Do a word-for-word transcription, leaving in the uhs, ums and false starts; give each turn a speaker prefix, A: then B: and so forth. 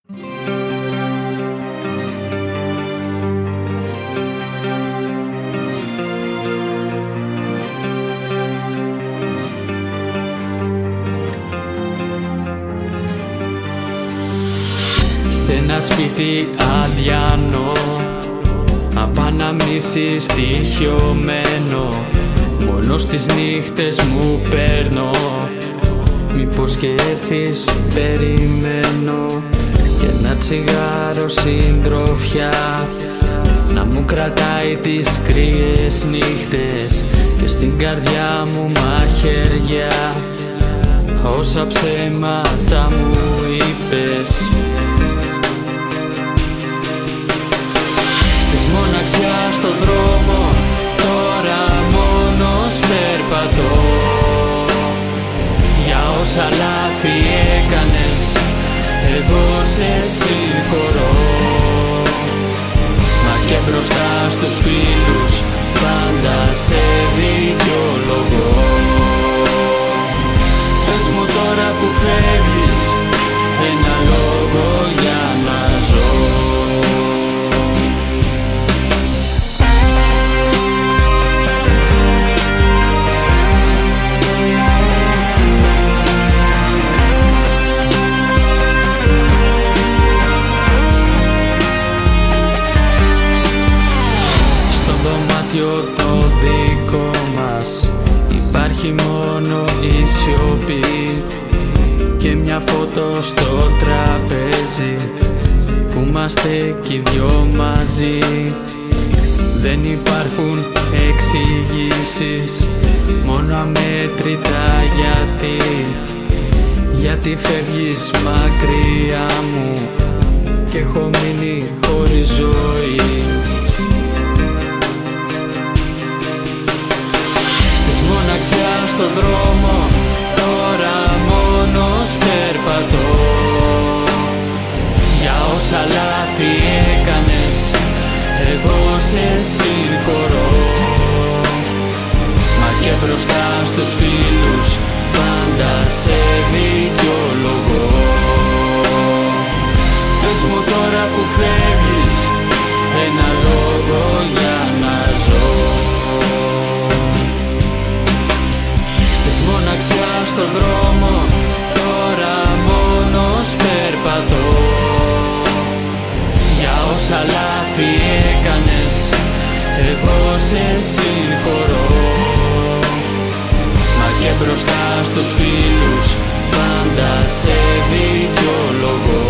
A: Σ' ένα σπίτι αδιανό, απ' αναμνήσεις στοιχειωμένο, μόνος τις νύχτες μου παίρνω. Μήπως και έρθεις, περιμένω, και ένα τσιγάρο συντροφιά να μου κρατάει τις κρύες νύχτες και στην καρδιά μου μαχαιριά. Όσα ψέματα μου είπες, στις μοναξιά στον δρόμο τώρα μόνος περπατώ. Για όσα λάθη έκανες εγώ σε συγχωρώ. Μα και μπροστά στους φίλους πάντα σε δικαιολογώ. Πες μου τώρα που φεύγεις ένα λόγο για να ζω. Το δικό μας υπάρχει μόνο η σιωπή και μια φώτο στο τραπέζι που είμαστε κι οι δυο μαζί. Δεν υπάρχουν εξηγήσεις, μόνο αμέτρητα γιατί. Γιατί φεύγεις μακριά μου και έχω μείνει χωρίς ζωή. Μοναξιά στον δρόμο τώρα μόνος περπατώ. Για όσα λάθη έκανες εγώ σε συγχωρώ. Μα και μπροστά στους φίλους πάντα σε δικαιολογώ. Πες μου τώρα που φεύγεις ένα λόγο για να ζω. Μοναξιά στον δρόμο τώρα μόνος περπατώ. Για όσα λάθη έκανες εγώ σε συγχωρώ. Μα και μπροστά στους φίλους πάντα σε δικαιολογώ.